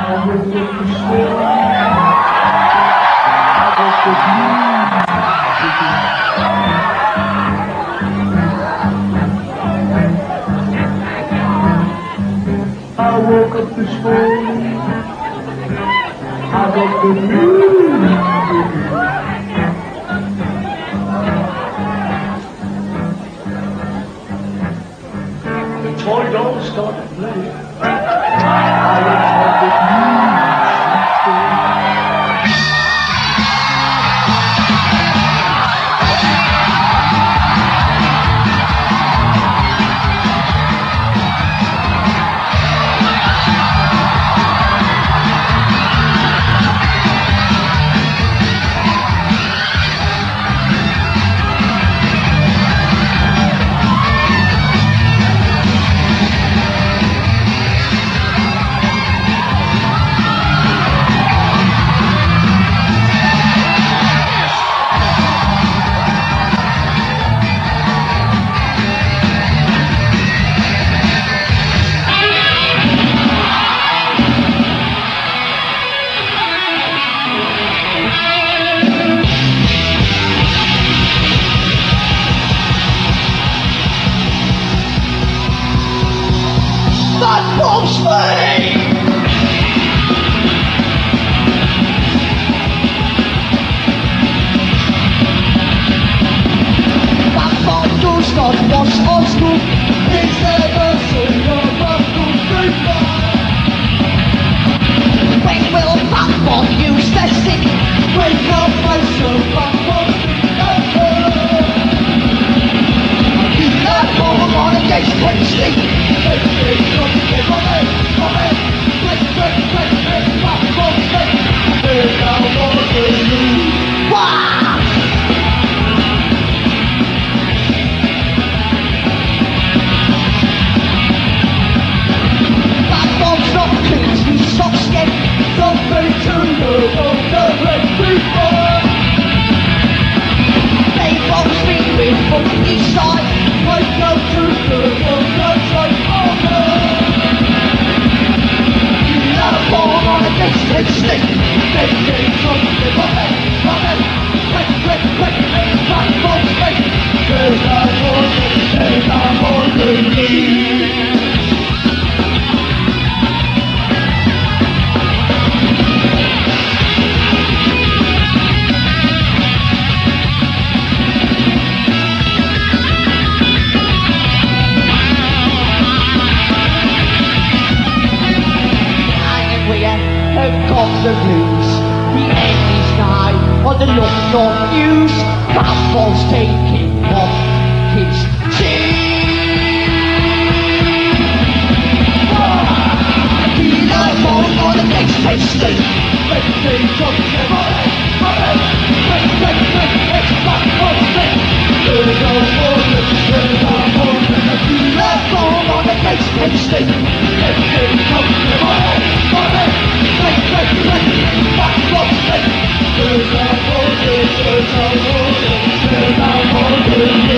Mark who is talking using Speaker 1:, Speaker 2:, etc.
Speaker 1: I woke up this morning, I got the news. The toy dolls started playing. I had the news. That loves me! That bomb does not wash on school. It's never seen a battle before. When will that bomb use their stick? Wake up myself and watch it. I keep that bomb on against his stick. The blues, the enemy's nigh on the London news. Fastball's taking off his team. Feel like falling on the next tasty. Let's see something money. Let's back on the there's no morning, there's no morning. Feel like falling on the next tasty. Let's see something money. There's no morning, there's no morning, there's no morning.